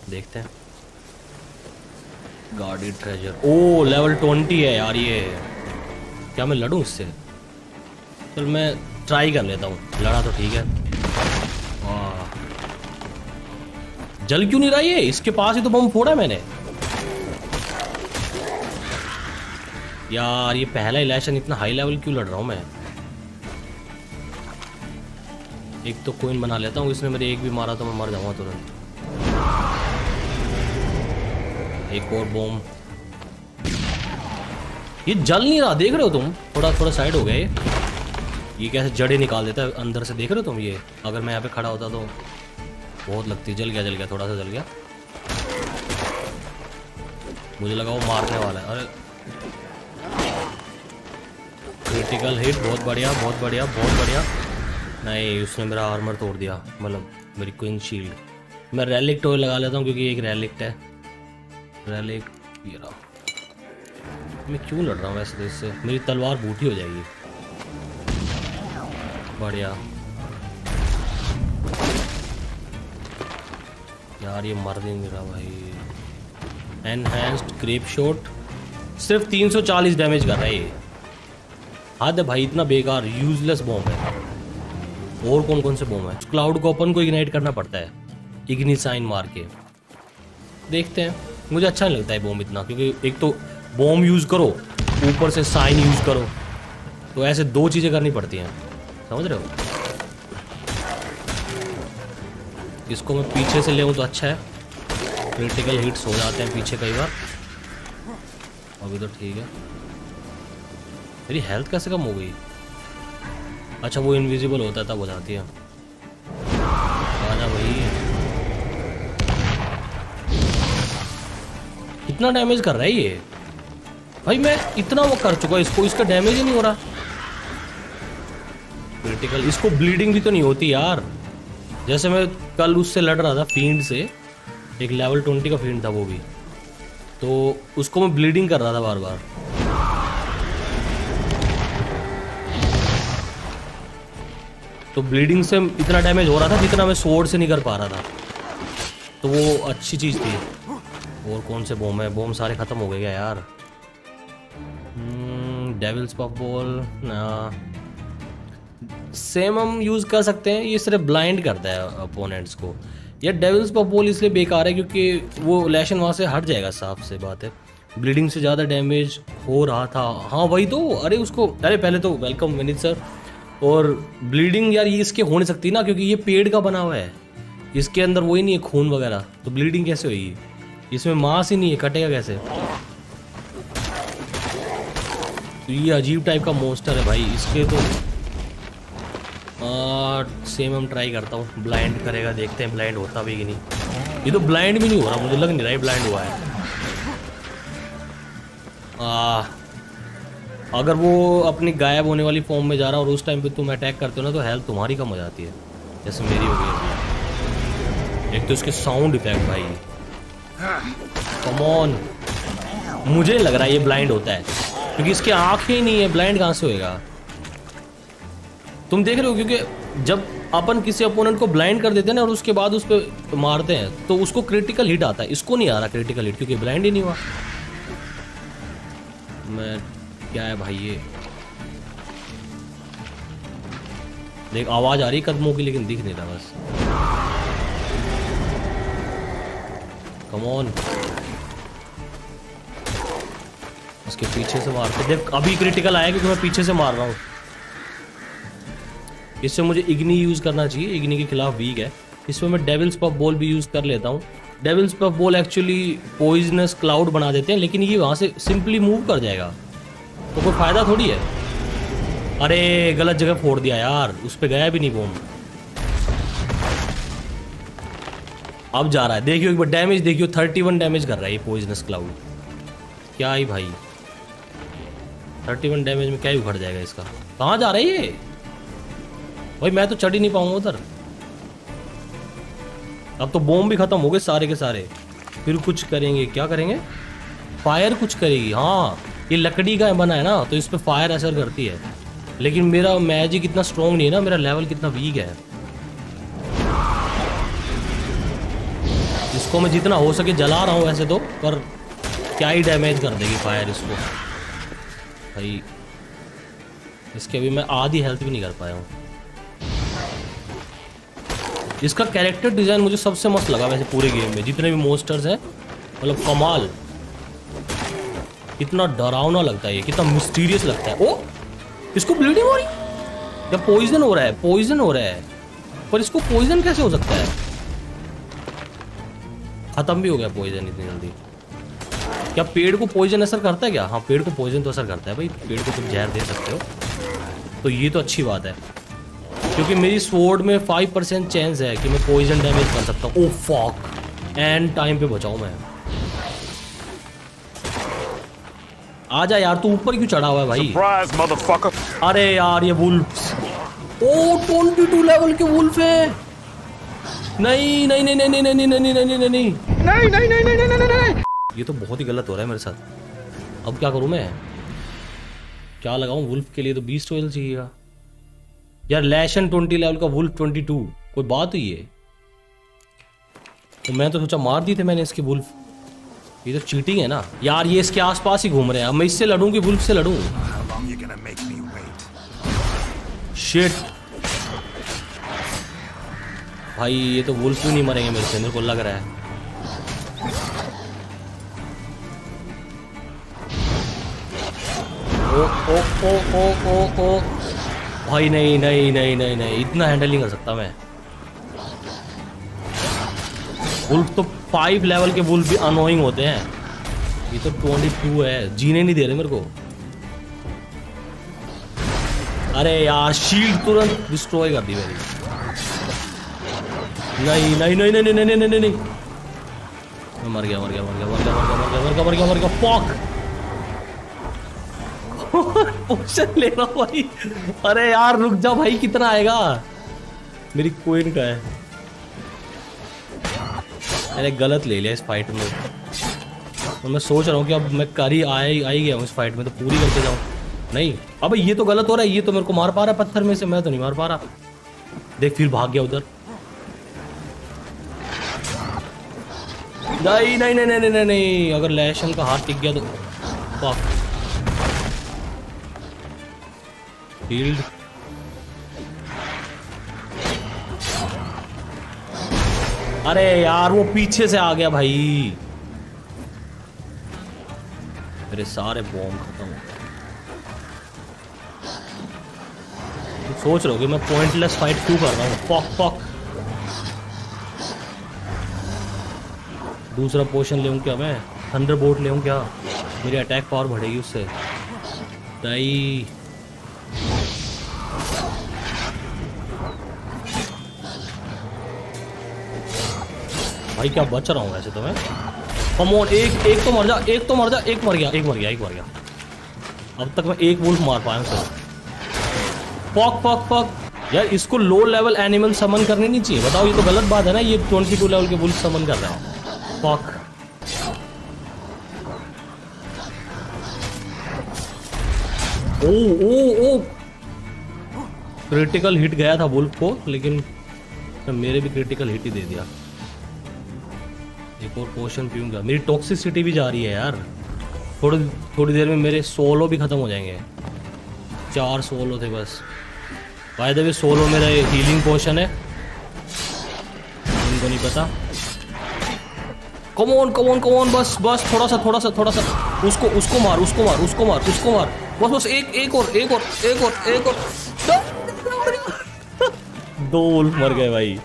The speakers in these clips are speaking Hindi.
देखते हैं। गार्डेड ट्रेजर, ओ लेवल 20 है यार ये। क्या मैं लड़ूं इससे? चल मैं ट्राई कर लेता हूँ। लड़ा तो ठीक है। जल क्यों नहीं रहा ये? इसके पास ही तो बम फोड़ा है मैंने यार। ये पहला इलेक्शन, इतना हाई लेवल क्यों लड़ रहा हूँ मैं? एक तो कोइन बना लेता हूँ। इसने मेरे एक भी मारा तो मैं मर जाऊंगा तुरंत। एक और बॉम्ब। ये जल नहीं रहा, देख रहे हो तुम? थोड़ा थोड़ा साइड हो गए। ये कैसे जड़ें निकाल देता है अंदर से, देख रहे हो तुम? ये अगर मैं यहाँ पे खड़ा होता तो बहुत लगती। जल गया, थोड़ा सा जल गया। मुझे लगा वो मारने वाला है। अरे क्रिटिकल हिट, बहुत बढ़िया बहुत बढ़िया बहुत बढ़िया। नहीं, उसने मेरा आर्मर तोड़ दिया, मतलब मेरी क्वीन शील्ड। मैं रैलिक टॉय लगा लेता हूँ क्योंकि एक रैलिक है। रैलिक ये रहा। मैं क्यों लड़ रहा हूँ वैसे? इससे मेरी तलवार बूटी हो जाएगी। बढ़िया यार, ये मर नहीं रहा भाई। एनहेंस्ड क्रेप शॉट, सिर्फ 340 डैमेज कर रहा है ये। हद है भाई, इतना बेकार यूजलेस बॉम्ब है। और कौन कौन से बॉम्ब है? क्लाउड को अपन को इग्नाइट करना पड़ता है, इग्नी साइन मार के। देखते हैं। मुझे अच्छा नहीं लगता है बॉम्ब इतना, क्योंकि एक तो बॉम्ब यूज़ करो, ऊपर से साइन यूज़ करो, तो ऐसे दो चीज़ें करनी पड़ती हैं, समझ रहे हो? इसको मैं पीछे से ले तो अच्छा है। क्रिटिकल हिट्स हो जाते हैं पीछे कई बार। अभी तो ठीक है। मेरी हेल्थ कैसे कम हो गई? अच्छा, वो इनविजिबल होता है तब हो जाती है। आजा भाई। कितना डैमेज कर रहा है ये भाई? मैं इतना वो कर चुका, इसको इसका डैमेज ही नहीं हो रहा। क्रिटिकल, इसको ब्लीडिंग भी तो नहीं होती यार। जैसे मैं कल उससे लड़ रहा था, फील्ड से, एक लेवल 20 का फील्ड था वो भी, तो उसको मैं ब्लीडिंग कर रहा था बार बार। तो ब्लीडिंग से इतना डैमेज हो रहा था जितना मैं स्वॉर्ड से नहीं कर पा रहा था, तो वो अच्छी चीज़ थी। और कौन से बॉम्ब है? बॉम्ब सारे ख़त्म हो गए क्या यार? डेविल्स पफ बॉल सेम हम यूज़ कर सकते हैं। ये सिर्फ ब्लाइंड करता है अपोनेंट्स को। ये डेविल्स पफ बॉल इसलिए बेकार है क्योंकि वो लेशन वहाँ से हट जाएगा, साफ से बात है। ब्लीडिंग से ज़्यादा डैमेज हो रहा था। हाँ वही तो। अरे उसको, अरे पहले तो वेलकम विनीत सर। और ब्लीडिंग यार ये इसके हो नहीं सकती ना, क्योंकि ये पेड़ का बना हुआ है, इसके अंदर वही नहीं है खून वगैरह, तो ब्लीडिंग कैसे होगी? इसमें मांस ही नहीं है, कटेगा कैसे? तो ये अजीब टाइप का मोस्टर है भाई। इसके तो सेम हम ट्राई करता हूँ। ब्लाइंड करेगा, देखते हैं ब्लाइंड होता भी कि नहीं। ये तो ब्लाइंड भी नहीं हो रहा, मुझे लग नहीं रहा है ब्लाइंड हुआ है। अगर वो अपनी गायब होने वाली फॉर्म में जा रहा है और उस टाइम पे तुम अटैक करते हो ना, तो हेल्थ तुम्हारी कम हो जाती है, जैसे मेरी हो गई। एक तो इसके साउंड इफेक्ट भाई, कम ऑन। मुझे लग रहा है ये ब्लाइंड होता है क्योंकि इसकी आंखें ही नहीं है, ब्लाइंड कहाँ से होएगा? तुम देख रहे हो, क्योंकि जब अपन किसी अपोनेंट को ब्लाइंड कर देते हैं ना और उसके बाद उस पर मारते हैं तो उसको क्रिटिकल हिट आता है। इसको नहीं आ रहा क्रिटिकल हिट क्योंकि ब्लाइंड ही नहीं हुआ। मैं क्या है भाई ये? देख आवाज आ रही कदमों की, लेकिन दिख नहीं रहा बस। Come on. उसके पीछे से मारते। देख अभी क्रिटिकल आया क्योंकि मैं पीछे से मार रहा हूँ। इससे मुझे इग्नी यूज करना चाहिए, इग्नी के खिलाफ वीक है। इसमें मैं डेविल्स पफ बॉल भी यूज कर लेता हूँ। Devil's puff ball actually poisonous cloud बना देते हैं, लेकिन ये वहां से सिंपली मूव कर जाएगा, तो कोई फायदा थोड़ी है। अरे गलत जगह फोड़ दिया यार, उस पे गया भी नहीं बॉम्ब। अब जा रहा है, देखियो एक बार डैमेज देखियो, 31 डैमेज कर रहा है ये पॉइजनस क्लाउड। क्या ही भाई, 31 डैमेज में क्या ही उखड़ जाएगा इसका। कहाँ जा रहा है ये भाई? मैं तो चढ़ ही नहीं पाऊंगा उधर। अब तो बॉम्ब भी खत्म हो गए सारे के सारे। फिर कुछ करेंगे, क्या करेंगे? फायर कुछ करेगी। हाँ ये लकड़ी का बना है ना, तो इस पर फायर असर करती है। लेकिन मेरा मैजिक इतना स्ट्रॉन्ग नहीं है ना, मेरा लेवल कितना वीक है। इसको मैं जितना हो सके जला रहा हूँ वैसे तो, पर क्या ही डैमेज कर देगी फायर इसको भाई। इसके अभी मैं आधी हेल्थ भी नहीं कर पाया हूँ। इसका कैरेक्टर डिज़ाइन मुझे सबसे मस्त लगा वैसे पूरे गेम में, जितने भी मोस्टर्स हैं, मतलब कमाल। कितना डरावना लगता है ये, कितना मिस्टीरियस लगता है। ओ इसको ब्लीडिंग हो रही या पॉइजन हो रहा है? पॉइजन हो रहा है, पर इसको पॉइजन कैसे हो सकता है? खत्म भी हो गया पॉइजन इतनी जल्दी। क्या पेड़ को पॉइजन असर करता है क्या? हाँ पेड़ को पॉइजन तो असर करता है भाई, पेड़ को तुम जहर दे सकते हो, तो ये तो अच्छी बात है। क्योंकि मेरी स्वॉर्ड में 5% चांस है कि मैं पॉइजन डैमेज कर सकता हूँ। ओह फक, एंड टाइम पे बचाऊँ मैं। आजा यार, तू ऊपर क्यों चढ़ा हुआ है भाई? Surprise, अरे यार ये वुल्फ्स, ओ 22 लेवल के वुल्फ है। नहीं नहीं नहीं नहीं नहीं नहीं नहीं नहीं नहीं नहीं नहीं, ये तो बहुत ही गलत हो रहा है मेरे साथ। अब क्या करूं मैं? क्या लगाऊं वुल्फ के लिए? तो बीस्ट ऑयल चाहिएगा यार। लैशन 20 लेवल का, वुल्फ 22, कोई बात हुई है? तो मैं तो सोचा मार दी थे मैंने इसकी वुल्फ। ये तो चीटिंग है ना यार। ये इसके आसपास ही घूम रहे हैं। अब मैं इससे लड़ूं कि वुल्फ से लड़ूं? शिट भाई, ये तो वुल्फ भी नहीं मरेंगे मेरे से, मेरे को लग रहा है। ओ ओ ओ ओ ओ ओ भाई, नहीं नहीं नहीं नहीं नहीं, इतना हैंडल नहीं कर सकता मैं। वुल्फ तो 5 लेवल के वुल्फ भी अनोइंग होते हैं। ये तो 22 है, जीने नहीं दे रहे मेरे को। अरे यार शील्ड तुरंत डिस्ट्रॉय कर दी मेरी। नहीं नहीं नहीं नहीं नहीं नहीं नहीं नहीं, मैं मर गया मर गया मर गया मर गया मर गया मर गया मर गया मर गया। फक पोशन ले रहा भाई। अरे यार रुक जा भाई, कितना आएगा? मेरी क्वीन का है, मैंने गलत ले लिया इस फाइट में। तो मैं सोच रहा हूँ कि अब मैं करी आई गया हूँ इस फाइट में, तो पूरी करके जाऊँ। नहीं अबे ये तो गलत हो रहा है। ये तो मेरे को मार पा रहा है पत्थर में से, मैं तो नहीं मार पा रहा। देख फिर भाग गया उधर। नहीं नहीं नहीं नहीं नहीं नहीं, अगर लैशन का हाथ टिक गया तो फक। शील्ड अरे यार वो पीछे से आ गया भाई, मेरे सारे बॉम्ब खत्म हो गए। सोच रहे हो कि मैं पॉइंटलेस फाइट क्यों कर रहा हूँ? Fuck fuck. दूसरा पोशन ले क्या मैं? थंडरबोल्ट ले क्या? मेरी अटैक पावर बढ़ेगी उससे। दाई भाई क्या बच रहा हूँ वैसे तो मैं। कम ऑन, एक तो मर जा, एक तो मर जा। एक मर गया, एक मर गया, एक मर गया। अब तक मैं एक वुल्फ मार पाया हूँ सर। फक फक फक यार, इसको लो लेवल एनिमल समन करने नहीं चाहिए। बताओ ये तो गलत बात है ना। ये 22 लेवल के वुल्फ समन कर रहा है। फक ओ ओ ओ, क्रिटिकल हिट गया था वुल्फ को, लेकिन मेरे भी क्रिटिकल हिट ही दे दिया। एक और पोशन पीऊंगा। मेरी टॉक्सिसिटी भी जा रही है यार। थोड़ी देर में मेरे सोलो भी खत्म हो जाएंगे। 4 सोलो थे बस। बाय द वे सोलो मेरा हीलिंग पोशन है, इनको नहीं पता। Come on come on come on, बस बस थोड़ा सा थोड़ा सा थोड़ा सा। उसको मार उसको मार उसको मार उसको मार। बस बस एक और एक और एक और एक और। 2 वुल्फ मर गए भाई।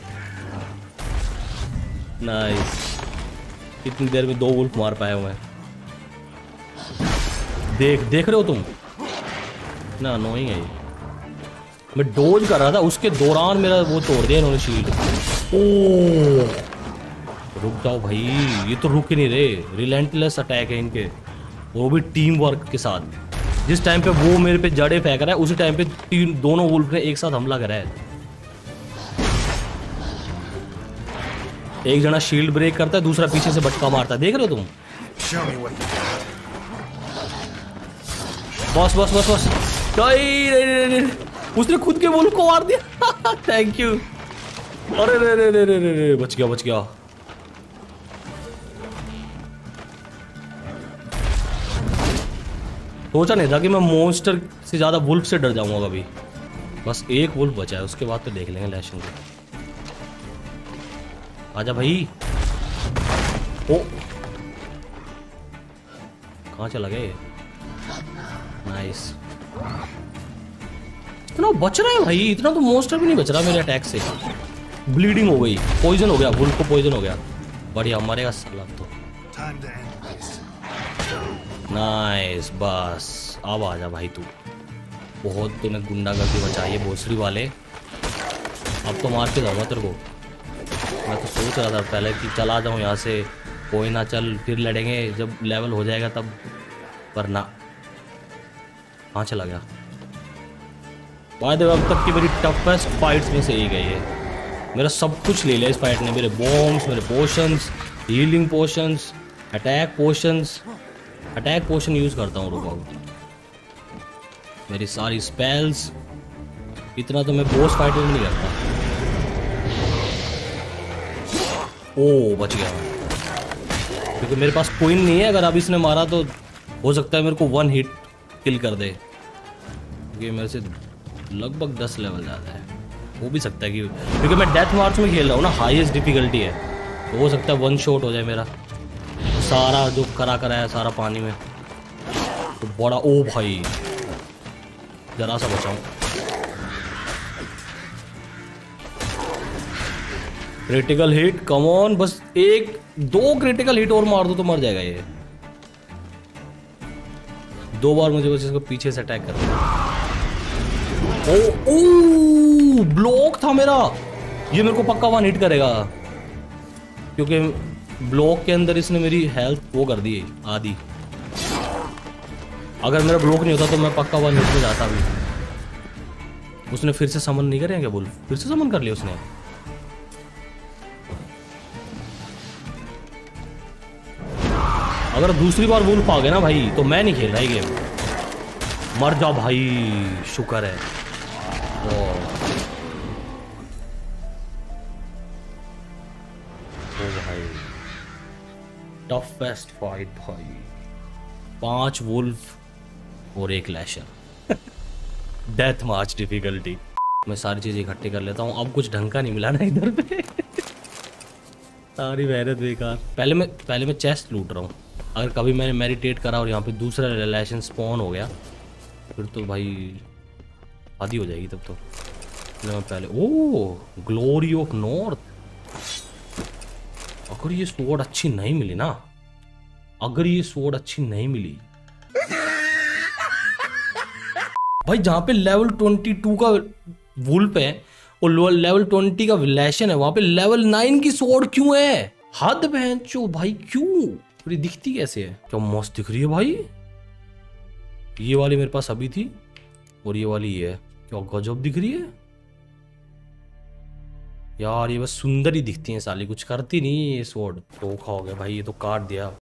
नाइस, इतनी देर में 2 वुल्फ मार पाया हूँ मैं। देख रहे हो तुम ना? अनोइंग है ये। मैं डोज कर रहा था, उसके दौरान मेरा वो तोड़ दिया इन्होंने शील्ड। ओह रुक जाओ भाई, ये तो रुक ही नहीं रहे। रिलेंटलेस अटैक है इनके, वो भी टीम वर्क के साथ। जिस टाइम पे वो मेरे पे जड़े फेंक रहा है, उसी टाइम पे दोनों वुल्फ ने एक साथ हमला करा है। एक जना शील्ड ब्रेक करता है, दूसरा पीछे से बटका मारता है। देख रहे हो तुम? बस बस बस बस। नहीं, उसने खुद के वुल्फ को मार दिया। Thank you. अरे रे रे रे रे रे, बच गया बच गया। सोचा नहीं था कि मैं मॉन्स्टर से ज़्यादा वुल्फ से डर जाऊंगा कभी। बस एक वुल्फ बचा है, उसके बाद तो देख लेंगे लैशन को। आजा भाई। ओ कहाँ चला गए? नाइस। इतना बच रहा है भाई, इतना तो मॉन्स्टर भी नहीं बच रहा मेरे अटैक से। ब्लीडिंग हो गई, पॉइजन हो गया, वुल्फ को पॉइजन हो गया। बढ़िया, मरेगा साला तो। नाइस, बस अब आजा भाई तू। बहुत तूने गुंडागर्दी बचाई है भोसड़ी वाले। अब तो मार के जाऊंगा तेरे को। मैं तो सोच रहा था पहले कि चला जाऊं यहाँ से, कोई ना, चल फिर लड़ेंगे जब लेवल हो जाएगा तब, पर ना। कहाँ चला गया? बाय द वे, अब तक की मेरी टफेस्ट फाइट्स में से एक है ये। मेरा सब कुछ ले लिया इस फाइट ने, मेरे बॉम्ब्स, मेरे potions, healing potions, attack potions. Attack potion use करता हूँ, रुको। मेरी सारी स्पेल्स। इतना तो मैं बॉस फाइट में नहीं करता। ओ बच गया, क्योंकि मेरे पास कोइन नहीं है। अगर अब इसने मारा तो हो सकता है मेरे को 1 हिट किल कर दे, क्योंकि मेरे से लगभग 10 लेवल ज़्यादा है। हो भी सकता है कि क्योंकि मैं डेथ मार्च में खेल रहा हूँ ना, हाईएस्ट डिफिकल्टी है, तो हो सकता है 1 शॉट हो जाए मेरा। सारा जो करा है सारा पानी में, तो बड़ा। ओ भाई जरा सा बचाऊं। क्रिटिकल हिट, कम ऑन, बस 1-2 क्रिटिकल हिट और मार दो तो मर जाएगा ये। 2 बार मुझे बस इसको पीछे से अटैक करना। ओ ब्लॉक था मेरा, ये मेरे को पक्का 1 हिट करेगा, क्योंकि ब्लॉक के अंदर इसने मेरी हेल्थ वो कर दी आधी। अगर मेरा ब्लॉक नहीं होता तो मैं पक्का 1 हिट में जाता भी। उसने फिर से समन नहीं करेंगे बोल, फिर से समन कर लिया उसने। अगर दूसरी बार वुल्फ आ गया ना भाई तो मैं नहीं खेल रहा ये गेम। मर जा भाई, शुक्र है। ओ भाई, टफेस्ट फाइट भाई। 5 वुल्फ और 1 लैशर। डेथ मार्च डिफिकल्टी। मैं सारी चीजें इकट्ठी कर लेता हूँ। अब कुछ ढंग का नहीं मिला ना इधर पे। सारी मेहनत बेकार। पहले मैं चेस्ट लूट रहा हूँ। अगर कभी मैंने मेडिटेट करा और यहाँ पे दूसरा रिलेशन स्पॉन हो गया फिर तो भाई आधी हो जाएगी तब तो। मैं पहले ओ ग्लोरी ऑफ नॉर्थ। अगर ये स्वॉर्ड अच्छी नहीं मिली ना, अगर ये स्वॉर्ड अच्छी नहीं मिली भाई, जहां पे लेवल 22 का वुल्फ है और लेवल 20 का विलेशन है, वहां पे लेवल 9 की स्वॉर्ड क्यों है? हद भैंचो भाई, क्यों? पूरी दिखती कैसे है? क्या मस्त दिख रही है भाई। ये वाली मेरे पास अभी थी और ये वाली ये है। क्या गजब दिख रही है यार। ये बस सुंदर ही दिखती है साली, कुछ करती नहीं है ये स्वॉर्ड। धोखा हो गया भाई, ये तो काट दिया।